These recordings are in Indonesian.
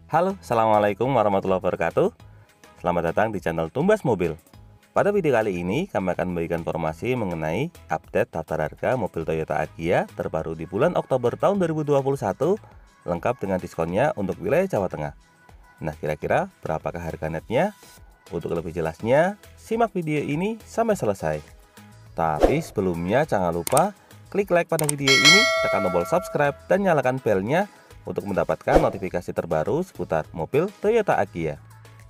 Halo, assalamualaikum warahmatullahi wabarakatuh. Selamat datang di channel Tumbas Mobil. Pada video kali ini kami akan memberikan informasi mengenai update daftar harga mobil Toyota Agya terbaru di bulan Oktober tahun 2021, lengkap dengan diskonnya untuk wilayah Jawa Tengah. Nah, kira-kira berapakah harga netnya? Untuk lebih jelasnya, simak video ini sampai selesai. Tapi sebelumnya jangan lupa klik like pada video ini, tekan tombol subscribe dan nyalakan belnya untuk mendapatkan notifikasi terbaru seputar mobil Toyota Agya.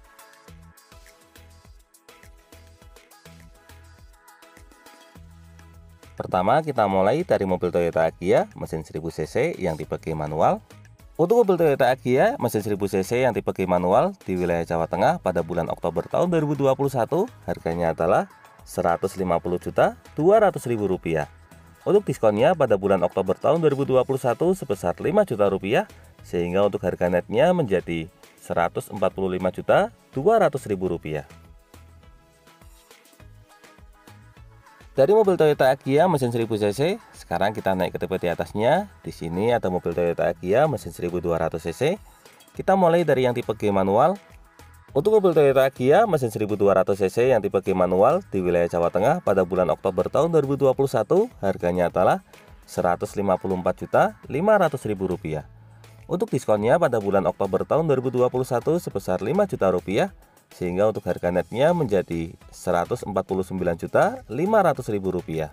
Pertama, kita mulai dari mobil Toyota Agya mesin 1000 cc yang tipe G manual. Untuk mobil Toyota Agya mesin 1000 cc yang tipe G manual di wilayah Jawa Tengah pada bulan Oktober tahun 2021, harganya adalah Rp150.200.000. Untuk diskonnya pada bulan Oktober tahun 2021 sebesar Rp5 juta, sehingga untuk harga netnya menjadi Rp145.200.000. Dari mobil Toyota Agya mesin 1000 cc, sekarang kita naik ke tipe di atasnya. Di sini ada mobil Toyota Agya mesin 1200 cc. Kita mulai dari yang tipe G manual. Untuk mobil Toyota Agya mesin 1200 cc yang tipe G manual di wilayah Jawa Tengah pada bulan Oktober tahun 2021, harganya adalah Rp154.500.000. Untuk diskonnya pada bulan Oktober tahun 2021 sebesar Rp5 juta, sehingga untuk harga netnya menjadi Rp149.500.000.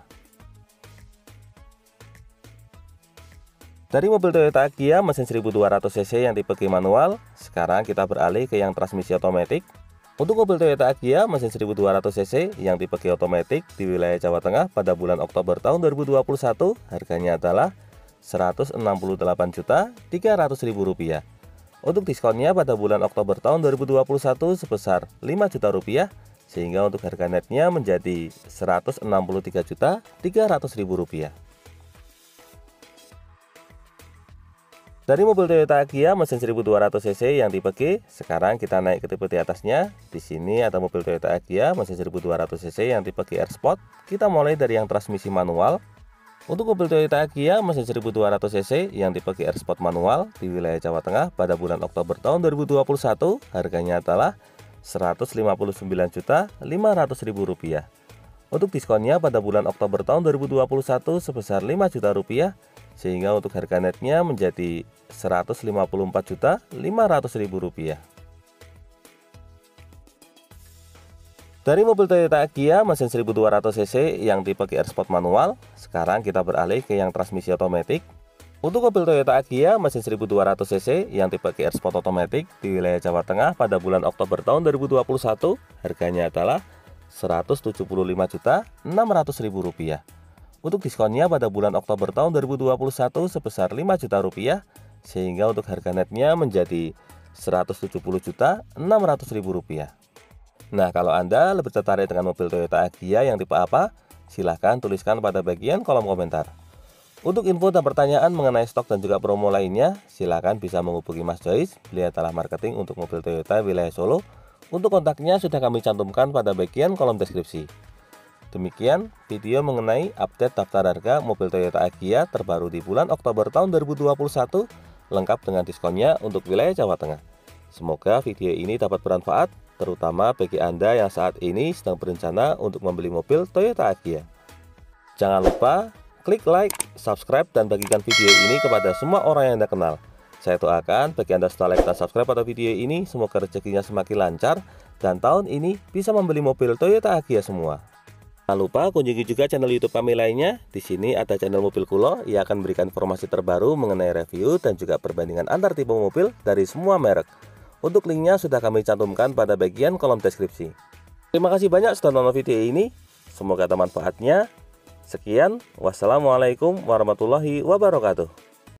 Dari mobil Toyota Agya mesin 1200 cc yang tipe G manual, sekarang kita beralih ke yang transmisi otomatis. Untuk mobil Toyota Agya mesin 1200 cc yang tipe G otomatis di wilayah Jawa Tengah pada bulan Oktober tahun 2021, harganya adalah Rp168.300.000. Untuk diskonnya pada bulan Oktober tahun 2021 sebesar Rp5 juta, sehingga untuk harga netnya menjadi Rp163.300.000. Dari mobil Toyota Agya mesin 1200 cc yang tipe G, sekarang kita naik ke tipe di atasnya. Di sini ada mobil Toyota Agya mesin 1200 cc yang tipe GR Sport. Kita mulai dari yang transmisi manual. Untuk mobil Toyota Agya mesin 1200 cc yang tipe GR Sport manual di wilayah Jawa Tengah pada bulan Oktober tahun 2021, harganya adalah Rp159.500.000. Untuk diskonnya pada bulan Oktober tahun 2021 sebesar Rp5 juta, sehingga untuk harga netnya menjadi Rp154.500.000. Dari mobil Toyota Agya mesin 1200 cc yang tipe GR Sport manual, sekarang kita beralih ke yang transmisi otomatis. Untuk mobil Toyota Agya mesin 1200 cc yang tipe GR Sport otomatis di wilayah Jawa Tengah pada bulan Oktober tahun 2021, harganya adalah Rp175.600.000. Untuk diskonnya pada bulan Oktober tahun 2021 sebesar Rp5 juta, sehingga untuk harga netnya menjadi Rp170.600.000. Nah, kalau Anda lebih tertarik dengan mobil Toyota Agya yang tipe apa, silahkan tuliskan pada bagian kolom komentar. Untuk info dan pertanyaan mengenai stok dan juga promo lainnya, silahkan bisa menghubungi Mas Joyce, beliau adalah marketing untuk mobil Toyota wilayah Solo. Untuk kontaknya sudah kami cantumkan pada bagian kolom deskripsi. Demikian video mengenai update daftar harga mobil Toyota Agya terbaru di bulan Oktober tahun 2021, lengkap dengan diskonnya untuk wilayah Jawa Tengah. Semoga video ini dapat bermanfaat, terutama bagi Anda yang saat ini sedang berencana untuk membeli mobil Toyota Agya. Jangan lupa klik like, subscribe, dan bagikan video ini kepada semua orang yang Anda kenal. Saya doakan bagi Anda setelah like dan subscribe pada video ini, semoga rezekinya semakin lancar dan tahun ini bisa membeli mobil Toyota Agya semua. Jangan lupa kunjungi juga channel YouTube kami lainnya. Di sini ada channel Mobil Kulo yang akan memberikan informasi terbaru mengenai review dan juga perbandingan antar tipe mobil dari semua merek. Untuk linknya sudah kami cantumkan pada bagian kolom deskripsi. Terima kasih banyak sudah nonton video ini. Semoga bermanfaatnya. Sekian, wassalamualaikum warahmatullahi wabarakatuh.